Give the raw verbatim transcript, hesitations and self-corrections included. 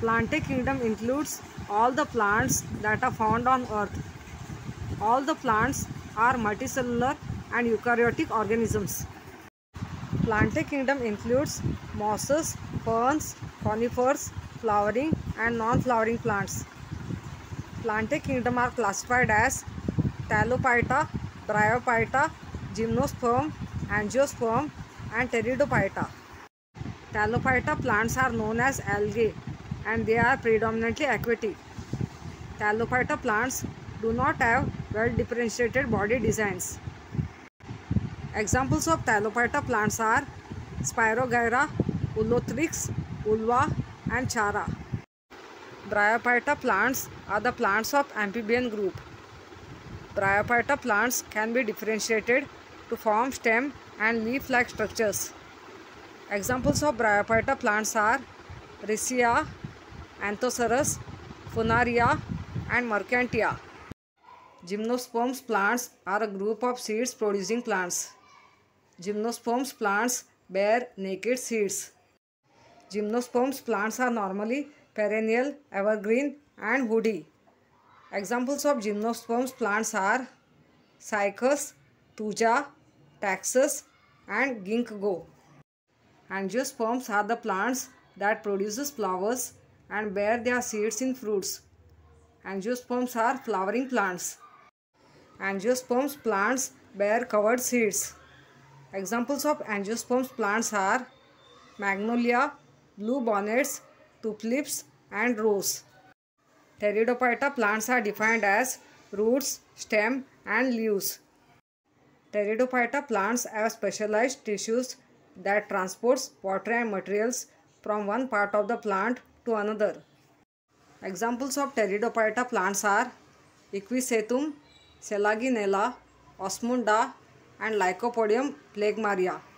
Plantae kingdom includes all the plants that are found on earth. All the plants are multicellular and eukaryotic organisms. Plantae kingdom includes mosses, ferns, conifers, flowering and non-flowering plants. Plantae kingdom are classified as Talophyta, Bryophyta, Gymnosperm, Angiosperm and Pteridophyta. Talophyta plants are known as algae and they are predominantly aquatic. Talophyta plants do not have well differentiated body designs. Examples of Talophyta plants are Spirogyra, Ulothrix, Ulva and Chara. Bryophyta plants are the plants of amphibian group. Bryophyta plants can be differentiated to form stem and leaf-like structures. Examples of Bryophyta plants are Riccia, Anthocerus, Funaria and Mercantia. Gymnosperms plants are a group of seeds producing plants. Gymnosperms plants bear naked seeds. Gymnosperms plants are normally perennial, evergreen and woody. Examples of Gymnosperms plants are Cycas, Thuja, Taxus and Ginkgo. Angiosperms are the plants that produces flowers and bear their seeds in fruits. Angiosperms are flowering plants. Angiosperms plants bear covered seeds. Examples of Angiosperms plants are Magnolia, blue bonnets, tulips and rose. Pteridophyta plants are defined as roots, stem and leaves. Pteridophyta plants have specialized tissues that transports water and materials from one part of the plant to another. Examples of Pteridophyta plants are Equisetum, Selaginella, Osmunda and Lycopodium phlegmaria.